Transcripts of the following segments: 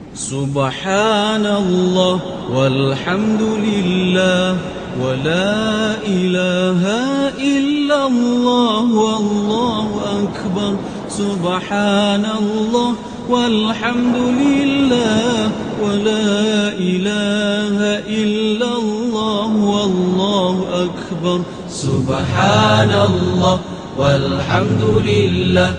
سبحان الله والحمد لله ولا إله إلا الله والله أكبر. سبحان الله والحمد لله ولا إله إلا الله والله أكبر. سبحان الله والحمد لله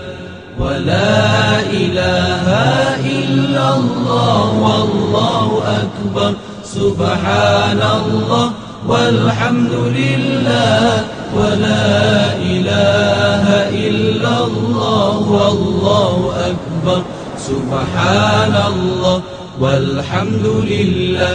ولا إله إلا الله والله أكبر. سبحان الله والحمد لله ولا إله إلا الله والله أكبر. سبحان الله والحمد لله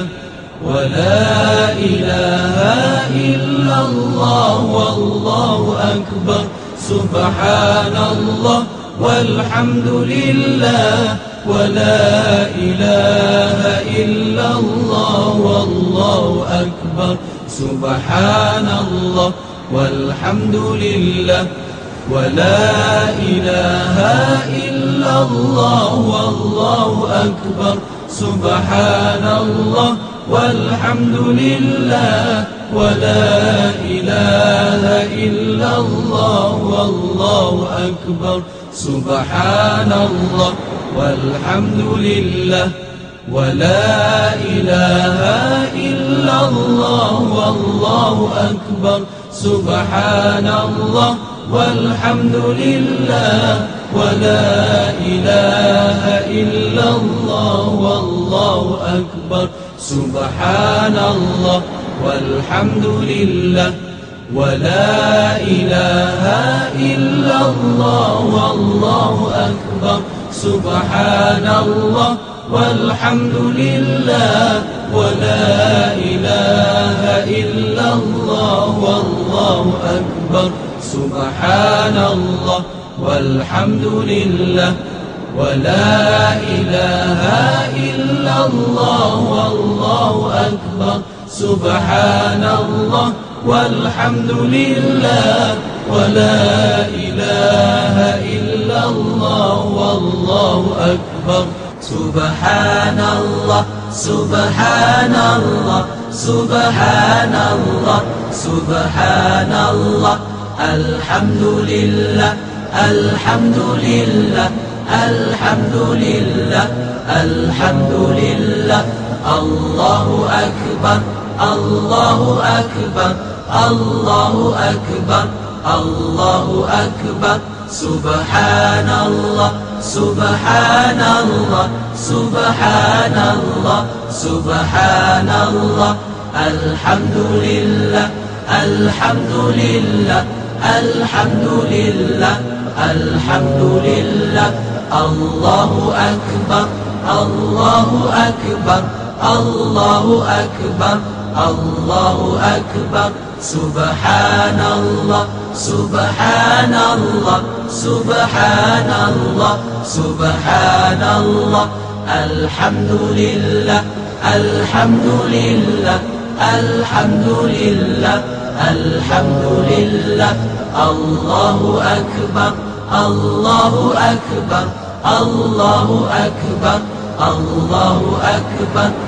ولا إله إلا الله والله أكبر. سبحان الله والحمد لله ولا إله إلا الله والله أكبر. سبحان الله والحمد لله ولا إله إلا الله والله أكبر. سبحان الله والحمد لله ولا إله إلا الله والله أكبر. سبحان الله والحمد لله ولا إله إلا الله والله أكبر. سبحان الله والحمد لله ولا إله إلا الله والله أكبر. سبحان الله والحمد لله ولا إله إلا الله والله أكبر. سبحان الله والحمد لله ولا إله إلا الله والله أكبر. سبحان الله والحمد لله ولا إله إلا الله والله أكبر. سبحان الله والحمد لله ولا إله إلا الله والله أكبر. سبحان الله سبحان الله سبحان الله سبحان الله الحمد لله الحمد لله الحمد لله الحمد لله الله أكبر الله أكبر الله أكبر الله أكبر. سبحان الله سبحان الله سبحان الله سبحان الله الحمد لله الحمد لله الحمد لله الحمد لله الله أكبر الله أكبر الله أكبر الله أكبر. سبحان الله سبحان الله سبحان الله سبحان الله الحمد لله الحمد لله الحمد لله الحمد لله الله أكبر الله أكبر الله أكبر الله أكبر.